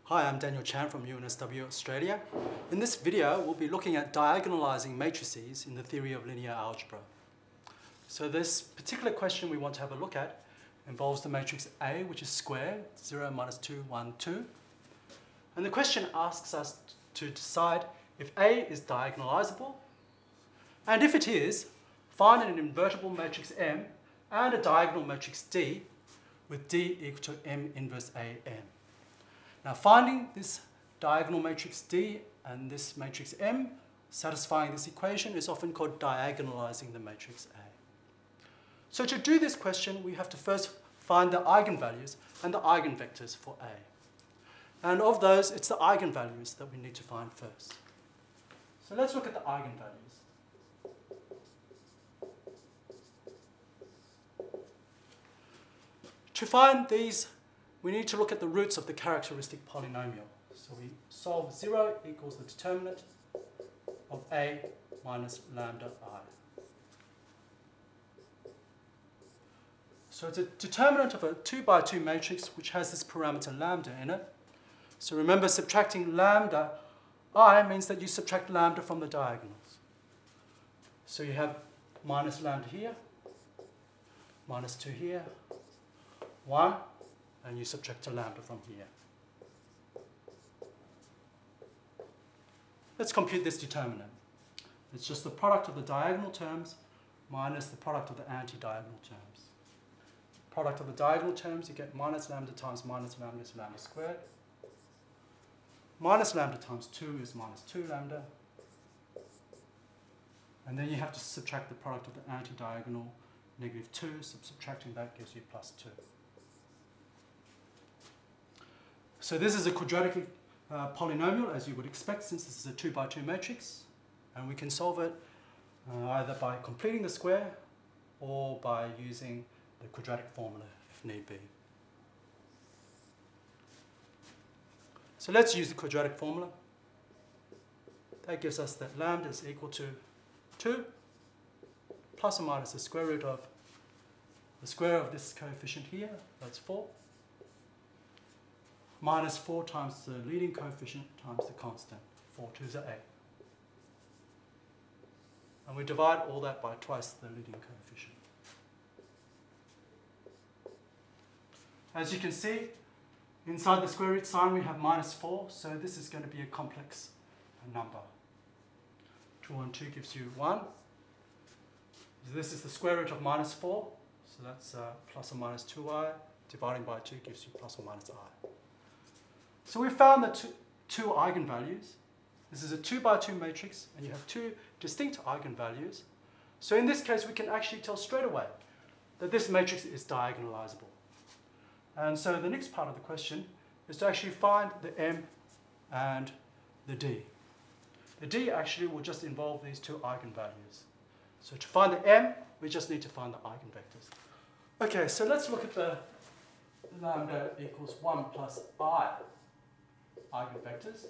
Hi, I'm Daniel Chan from UNSW, Australia. In this video, we'll be looking at diagonalizing matrices in the theory of linear algebra. So this particular question we want to have a look at involves the matrix A, which is square, 0, minus 2, 1, 2. And the question asks us to decide if A is diagonalizable, and if it is, find an invertible matrix M and a diagonal matrix D with D equal to M inverse AN. Now, finding this diagonal matrix D and this matrix M, satisfying this equation, is often called diagonalizing the matrix A. So to do this question, we have to first find the eigenvalues and the eigenvectors for A. And of those, it's the eigenvalues that we need to find first. So let's look at the eigenvalues. To find these, we need to look at the roots of the characteristic polynomial. So we solve 0 equals the determinant of A minus lambda I. So it's a determinant of a 2 by 2 matrix which has this parameter lambda in it. So remember, subtracting lambda I means that you subtract lambda from the diagonals. So you have minus lambda here, minus 2 here, 1, and you subtract a lambda from here. Let's compute this determinant. It's just the product of the diagonal terms minus the product of the anti-diagonal terms. Product of the diagonal terms, you get minus lambda times minus lambda is lambda squared. Minus lambda times 2 is minus 2 lambda. And then you have to subtract the product of the anti-diagonal, negative 2, so subtracting that gives you plus 2. So this is a quadratic polynomial, as you would expect, since this is a 2 by 2 matrix. And we can solve it either by completing the square or by using the quadratic formula if need be. So let's use the quadratic formula. That gives us that lambda is equal to 2 plus or minus the square root of the square of this coefficient here, that's 4, minus 4 times the leading coefficient times the constant. 4 2s are 8. And we divide all that by twice the leading coefficient. As you can see, inside the square root sign we have minus 4, so this is going to be a complex number. 2 and 2 gives you 1. So this is the square root of minus 4, so that's plus or minus 2i. Dividing by 2 gives you plus or minus I. So we found the two eigenvalues. This is a 2 by 2 matrix, and you have two distinct eigenvalues. So in this case, we can actually tell straight away that this matrix is diagonalizable. And so the next part of the question is to actually find the M and the D. The D actually will just involve these two eigenvalues. So to find the M, we just need to find the eigenvectors. Okay, so let's look at the lambda equals 1 plus I eigenvectors.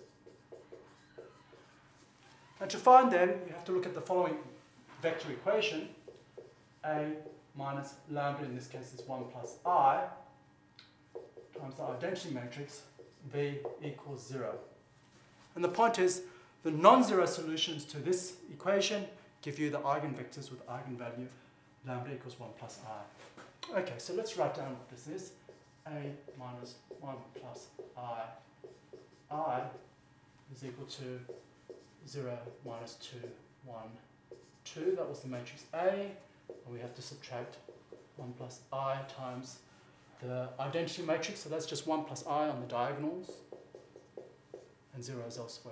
And to find them, you have to look at the following vector equation. A minus lambda, in this case, is 1 plus I, times the identity matrix, V equals 0. And the point is, the non-zero solutions to this equation give you the eigenvectors with eigenvalue lambda equals 1 plus I. Okay, so let's write down what this is. A minus 1 plus I is equal to 0, minus 2, 1, 2. That was the matrix A. And we have to subtract 1 plus I times the identity matrix. So that's just 1 plus I on the diagonals. And 0 is elsewhere.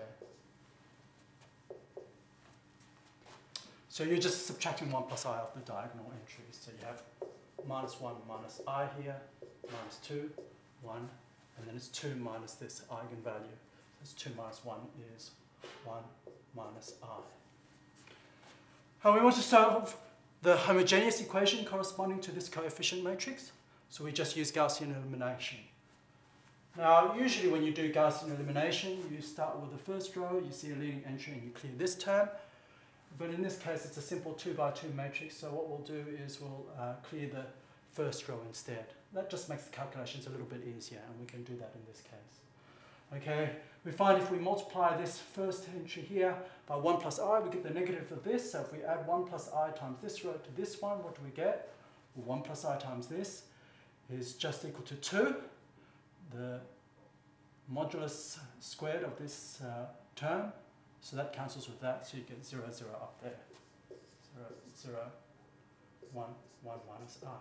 So you're just subtracting 1 plus I off the diagonal entries. So you have minus 1 minus I here, minus 2, 1. And then it's 2 minus this eigenvalue. This 2 minus 1 is 1 minus I. And we want to solve the homogeneous equation corresponding to this coefficient matrix. So we just use Gaussian elimination. Now, usually when you do Gaussian elimination, you start with the first row, you see a leading entry, and you clear this term. But in this case, it's a simple 2 by 2 matrix. So what we'll do is we'll clear the first row instead. That just makes the calculations a little bit easier, and we can do that in this case. Okay, we find if we multiply this first entry here by 1 plus I, we get the negative of this. So if we add 1 plus I times this row to this one, what do we get? Well, 1 plus I times this is just equal to 2. The modulus squared of this term, so that cancels with that, so you get 0, 0 up there. 0, 0, 1, 1 minus I.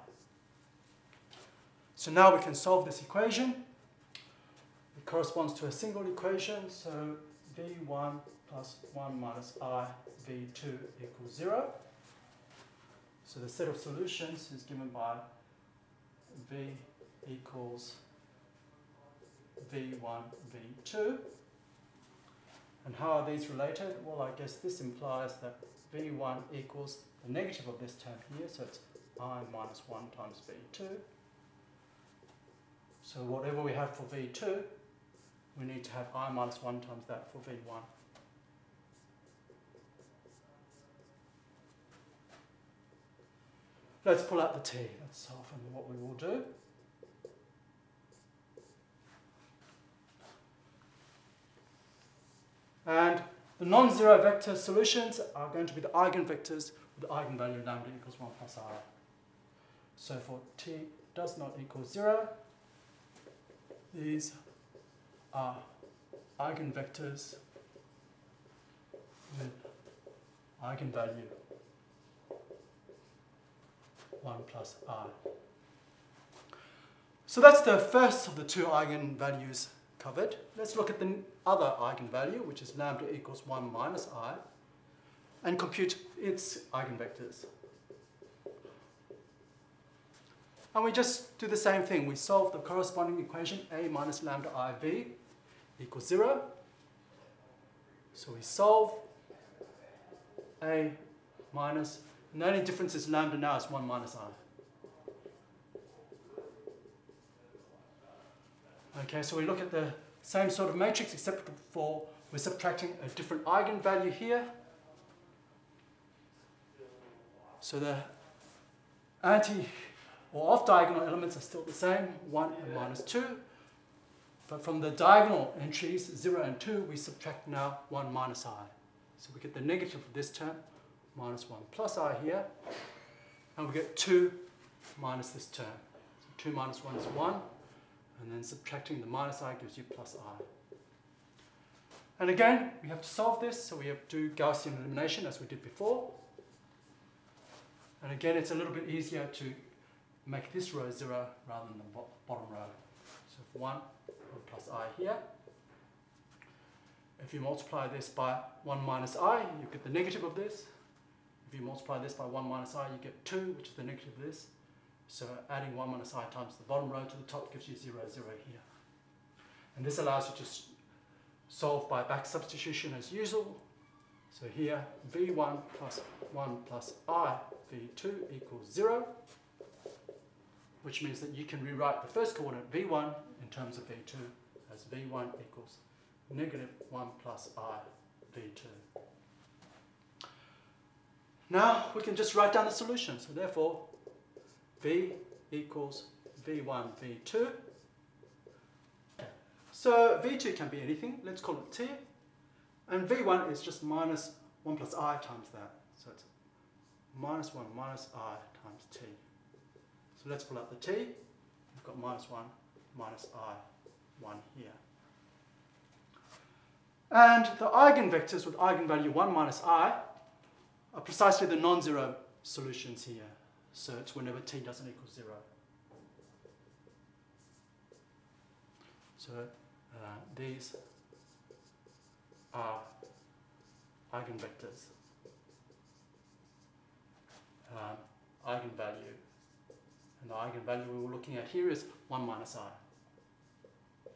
So now we can solve this equation. It corresponds to a single equation, so V1 plus 1 minus I, V2 equals 0. So the set of solutions is given by V equals V1, V2. And how are these related? Well, I guess this implies that V1 equals the negative of this term here, so it's I minus 1 times V2. So whatever we have for V2, we need to have I minus 1 times that for V1. Let's pull out the T. That's often what we will do. And the non-zero vector solutions are going to be the eigenvectors with the eigenvalue lambda equals 1 plus I. So for T does not equal 0, these are eigenvectors with eigenvalue 1 plus I. So that's the first of the two eigenvalues covered. Let's look at the other eigenvalue, which is lambda equals 1 minus I, and compute its eigenvectors. And we just do the same thing. We solve the corresponding equation, A minus lambda IV equals 0. So we solve A minus, and the only difference is lambda now is 1 minus I. Okay, so we look at the same sort of matrix, except for we're subtracting a different eigenvalue here. So the anti or off-diagonal elements are still the same, 1 and minus 2. But from the diagonal entries, 0 and 2, we subtract now 1 minus I. So we get the negative of this term, minus 1 plus I here. And we get 2 minus this term. So 2 minus 1 is 1. And then subtracting the minus I gives you plus I. And again, we have to solve this, so we have to do Gaussian elimination as we did before. And again, it's a little bit easier to make this row 0 rather than the bottom row. So 1 plus I here. If you multiply this by 1 minus I, you get the negative of this. If you multiply this by 1 minus I, you get 2, which is the negative of this. So adding 1 minus I times the bottom row to the top gives you 0, 0 here. And this allows you to solve by back substitution as usual. So here, V1 plus 1 plus I, V2 equals 0, which means that you can rewrite the first coordinate V1 in terms of V2 as V1 equals negative 1 plus I, V2. Now we can just write down the solution. So therefore, V equals V1, V2. So V2 can be anything. Let's call it T. And V1 is just minus 1 plus I times that. So it's minus 1 minus I times T. So let's pull out the T. We've got minus 1 minus I, 1 here. And the eigenvectors with eigenvalue 1 minus I are precisely the non-zero solutions here. So it's whenever T doesn't equal 0. So these are eigenvectors, eigenvalue. And the eigenvalue we were looking at here is 1 minus I.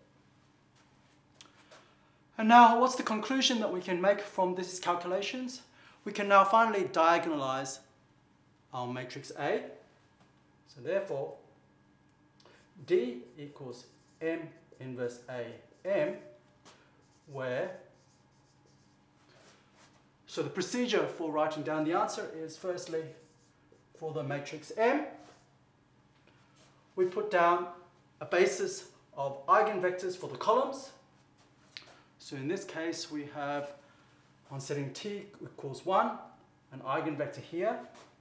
And now what's the conclusion that we can make from these calculations? We can now finally diagonalize our matrix A. So therefore, D equals M inverse A M, where, so the procedure for writing down the answer is firstly, for the matrix M, we put down a basis of eigenvectors for the columns, So in this case, we have, on setting t equals 1, an eigenvector here,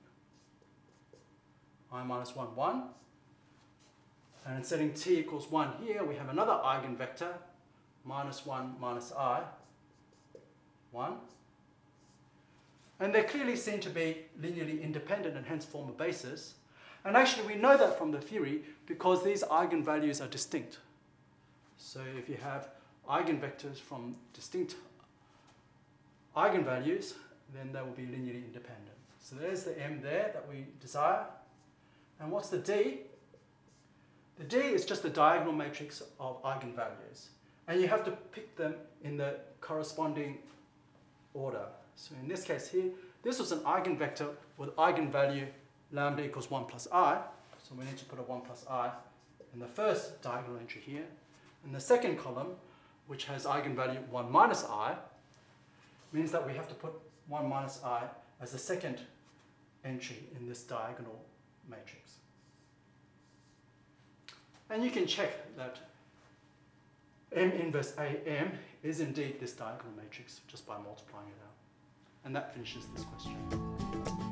I minus 1, 1. And in setting t equals 1 here, we have another eigenvector, minus 1 minus I, 1. And they're clearly seen to be linearly independent and hence form a basis. And actually we know that from the theory because these eigenvalues are distinct. So if you have eigenvectors from distinct eigenvalues, then they will be linearly independent. So there's the M there that we desire. And what's the D? The D is just the diagonal matrix of eigenvalues. And you have to pick them in the corresponding order. So in this case here, this was an eigenvector with eigenvalue lambda equals 1 plus I. So we need to put a 1 plus I in the first diagonal entry here. In the second column, which has eigenvalue 1 minus I, means that we have to put 1 minus I as the second entry in this diagonal matrix. And you can check that M inverse AM is indeed this diagonal matrix just by multiplying it out. And that finishes this question.